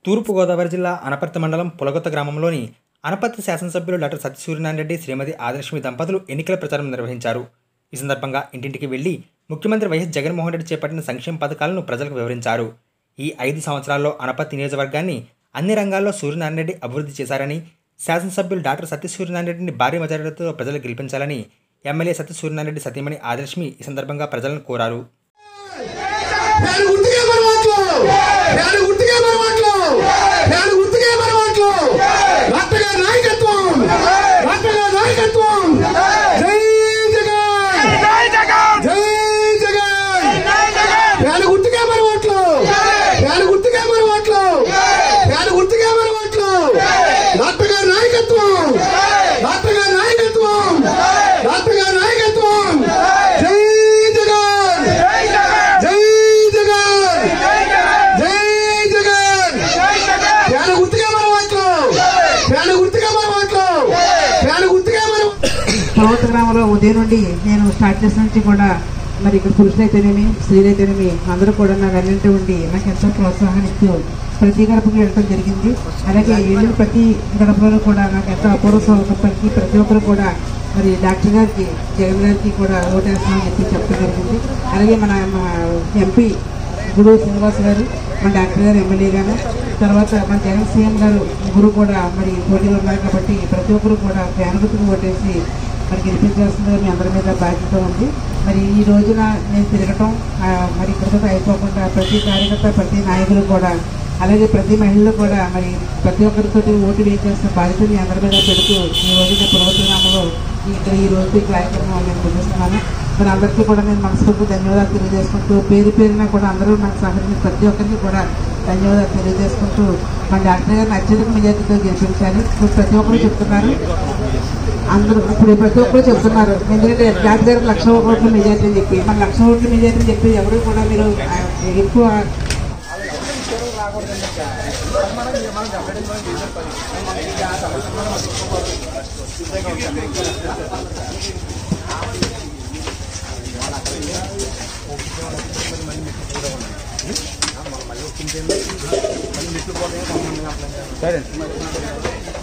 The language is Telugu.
తూర్పుగోదావరి జిల్లా అనపర్తి మండలం పులగొత్త గ్రామంలోని అనపర్తి శాసనసభ్యులు డాక్టర్ సత్యసూర్యనారాయణ రెడ్డి శ్రీమతి ఆదిలక్ష్మి దంపతులు ఎన్నికల ప్రచారం నిర్వహించారు. ఈ సందర్భంగా ఇంటింటికి వెళ్లి ముఖ్యమంత్రి వైఎస్ జగన్మోహన్ రెడ్డి చేపట్టిన సంక్షేమ పథకాలను ప్రజలకు వివరించారు. ఈ 5 సంవత్సరాల్లో అనపర్తి నియోజకవర్గాన్ని అన్ని రంగాల్లో సూర్యనారాయణ రెడ్డి అభివృద్ధి చేశారని, శాసనసభ్యులు డాక్టర్ సత్యసూర్యనారాయణ రెడ్డిని భారీ మెజారిటీతో ప్రజలు గెలిపించాలని ఎమ్మెల్యే సత్యసూర్యనారాయణ రెడ్డి సతీమణి ఆదిలక్ష్మి ఈ సందర్భంగా ప్రజలను కోరారు. పులగొత్త గ్రామంలో ఉదయం నుండి నేను స్టార్ట్ చేసిన నుంచి కూడా మరి ఇక్కడ పురుషులైతేనేమి స్త్రీలైతేనేమి అందరూ కూడా నాకు అన్నింటి ఉండి నాకు ఎంతో ప్రోత్సాహాన్ని ఇస్తూ ప్రతి గడపకి వెళ్ళడం జరిగింది. అలాగే వెళ్ళిన ప్రతి గడపలో కూడా నాకు ఎంతో అపూర్వ స్వాగతం ప్రతి ఒక్కరు కూడా మరి డాక్టర్ గారికి జగన్ గారికి కూడా ఓటేస్తామని చెప్పడం జరిగింది. అలాగే మన ఎంపీ గురు శ్రీనివాస్ గారు, మన డాక్టర్ గారు ఎమ్మెల్యే గారు, తర్వాత మన జగన్ సీఎం గారు గురు కూడా మరి పోటీలో ఉన్నారు. కాబట్టి ప్రతి ఒక్కరు కూడా ఫ్యాన్గుర్తుకు ఓటేసి మరి గెలిపించాల్సిందిగా మీ అందరి మీద బాధ్యత ఉంది. మరి ఈ రోజున నేను తిరగటం మరి ఇక్కడితో అయిపోకుండా ప్రతి కార్యకర్త ప్రతి నాయకులు కూడా అలాగే ప్రతి మహిళలు కూడా మరి ప్రతి ఒక్కరితో ఓటు వేయించాల్సిన బాధ్యత మీ అందరి మీద పెడుతూ ఈ రోజు నేను పులగొత్త గ్రామంలో ఇక్కడ ఈ రోజు ఈ కార్యక్రమం నేను ముగిస్తున్నాను. మరి అందరికీ కూడా నేను మనస్ఫూర్తి ధన్యవాదాలు తెలియజేసుకుంటూ పేరు పేరున కూడా అందరూ నాకు సహకరించిన ప్రతి ఒక్కరికి కూడా ధన్యవాదాలు తెలియజేసుకుంటూ మన డాక్టర్ గారిని అత్యధిక మెజార్టీతో గెలిపించాలి. ఇప్పుడు ప్రతి ఒక్కరు చెప్తున్నారు, అందరూ ఇప్పుడు ప్రతి ఒక్కరు చెప్తున్నారు. ఎందుకంటే డాక్టర్ గారికి 1,00,000 ఓట్ల మెజార్టీ అని చెప్పి మన 1,00,000 ఓట్ల మెజార్టీ అని చెప్పి ఎవరు కూడా మీరు ఎక్కువ సరే